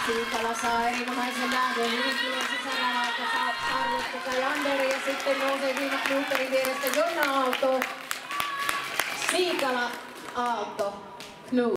Siikala saa erinomaisen lähdön. Hyvin tulee sisällä Sarvesta Kajander ja sitten nousee viimat muutterin vierestä Jonna Aalto. Siikala Aalto.